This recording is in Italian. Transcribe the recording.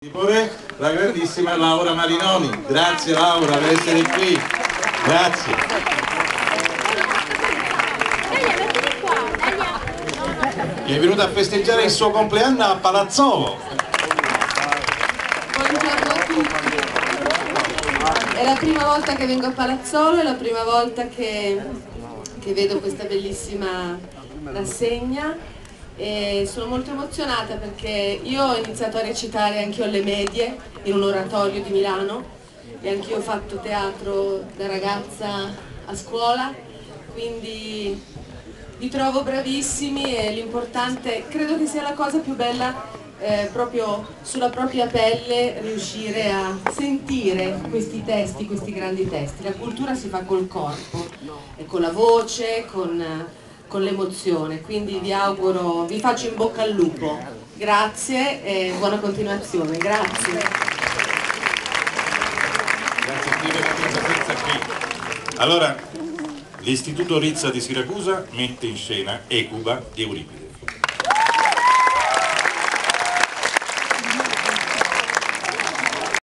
La grandissima Laura Marinoni. Grazie Laura per essere qui. Grazie. È venuta a festeggiare il suo compleanno a Palazzolo. Buongiorno a tutti. È la prima volta che vengo a Palazzolo, è la prima volta che vedo questa bellissima rassegna e sono molto emozionata perché io ho iniziato a recitare anch'io alle medie in un oratorio di Milano e anch'io ho fatto teatro da ragazza a scuola, quindi vi trovo bravissimi e l'importante, credo che sia la cosa più bella proprio sulla propria pelle riuscire a sentire questi testi, questi grandi testi. La cultura si fa col corpo e con la voce, con l'emozione, quindi vi auguro, vi faccio in bocca al lupo. Grazie e buona continuazione. Grazie. Grazie a te per la tua presenza qui. Allora, l'Istituto Rizza di Siracusa mette in scena Ecuba di Euripide.